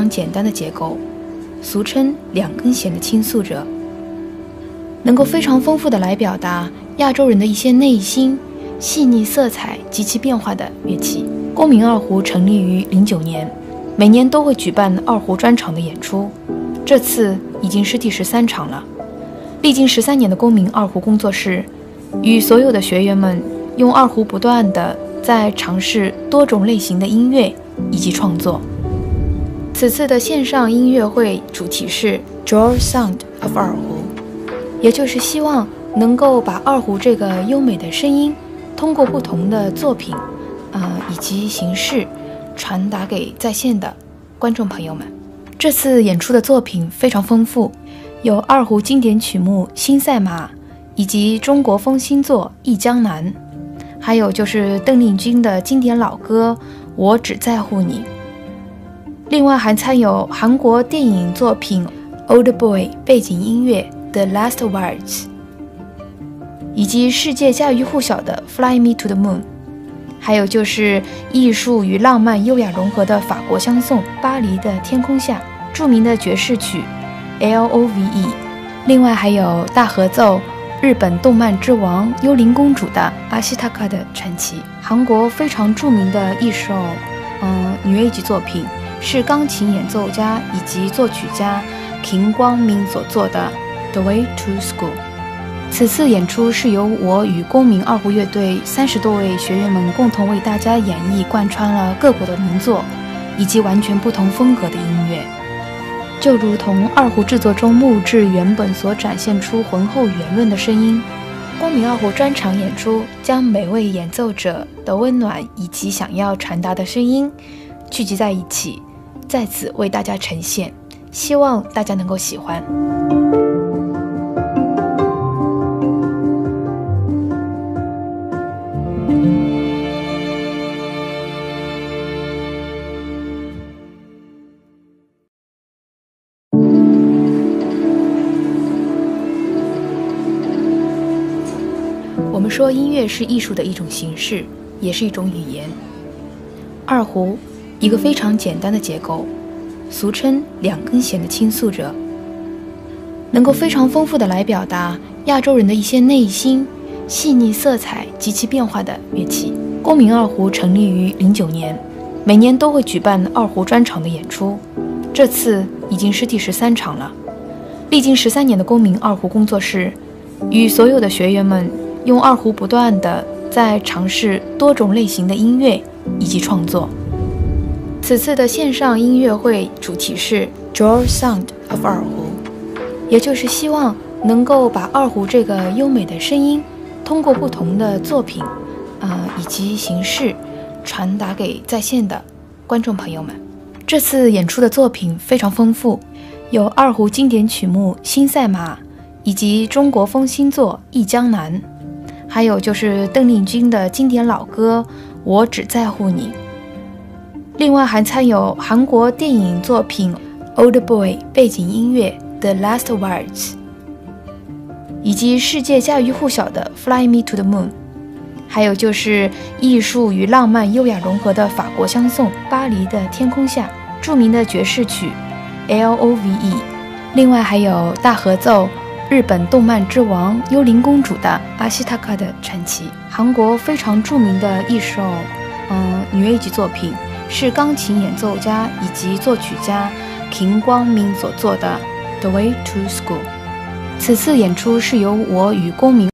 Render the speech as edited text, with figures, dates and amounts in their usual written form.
简单的结构，俗称两根弦的倾诉者，能够非常丰富的来表达亚洲人的一些内心、细腻色彩及其变化的乐器。公民二胡成立于09年，每年都会举办二胡专场的演出，这次已经是第13场了。历经13年的公民二胡工作室，与所有的学员们用二胡不断地在尝试多种类型的音乐以及创作。此次的线上音乐会主题是 Joy Sound of 二胡，也就是希望能够把二胡这个优美的声音通过不同的作品以及形式传达给在线的观众朋友们。这次演出的作品非常丰富，有二胡经典曲目《新赛马》，以及中国风新作《忆江南》，还有就是邓丽君的经典老歌《我只在乎你》。另外还参有韩国电影作品《Old Boy》背景音乐《The Last Words》，以及世界家喻户晓的《Fly Me to the Moon》，还有就是艺术与浪漫优雅融合的法国香颂《巴黎的天空下》，著名的爵士曲 LOVE。 另外还有大合奏日本动漫之王幽灵公主的阿西塔卡的传奇，韩国非常著名的一首女乐级作品，是钢琴演奏家以及作曲家김광민所做的 The Way to School。 此次演出是由我与公民二胡乐队30多位学员们共同为大家演绎贯穿了各国的名作以及完全不同风格的音乐，就如同二胡制作中木质原本所展现出浑厚圆润的声音。公民二胡专场演出将每位演奏者的温暖以及想要传达的声音聚集在一起，在此为大家呈现，希望大家能够喜欢。我们说音乐是艺术的一种形式，也是一种语言。二胡一个非常简单的结构，俗称两根弦的倾诉者，能够非常丰富的来表达亚洲人的一些内心、细腻色彩及其变化的乐器。公民二胡成立于09年，每年都会举办二胡专场的演出，这次已经是第13场了。历经13年的公民二胡工作室，与所有的学员们用二胡不断地在尝试多种类型的音乐以及创作。此次的线上音乐会主题是 Joy Sound of 二胡，也就是希望能够把二胡这个优美的声音通过不同的作品以及形式传达给在线的观众朋友们。这次演出的作品非常丰富，有二胡经典曲目《新赛马》，以及中国风新作《忆江南》，还有就是邓丽君的经典老歌《我只在乎你》。另外还参有韩国电影作品《Old Boy》背景音乐《The Last Words》，以及世界家喻户晓的《Fly Me to the Moon》，还有就是艺术与浪漫优雅融合的法国香颂《巴黎的天空下》，著名的爵士曲 LOVE。 另外还有大合奏日本动漫之王幽灵公主的阿西塔卡的传奇，韩国非常著名的一首女乐级作品，是钢琴演奏家以及作曲家김광민所做的 The Way to School。 此次演出是由我与公民